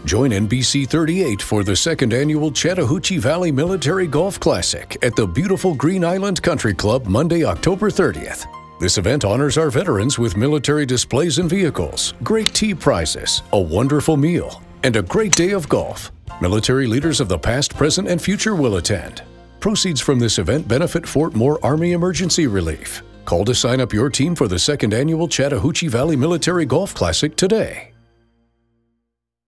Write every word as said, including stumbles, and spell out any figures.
Join N B C thirty-eight for the second annual Chattahoochee Valley Military Golf Classic at the beautiful Green Island Country Club Monday, October thirtieth. This event honors our veterans with military displays and vehicles, great tea prizes, a wonderful meal, and a great day of golf. Military leaders of the past, present, and future will attend. Proceeds from this event benefit Fort Moore Army Emergency Relief. Call to sign up your team for the second annual Chattahoochee Valley Military Golf Classic today.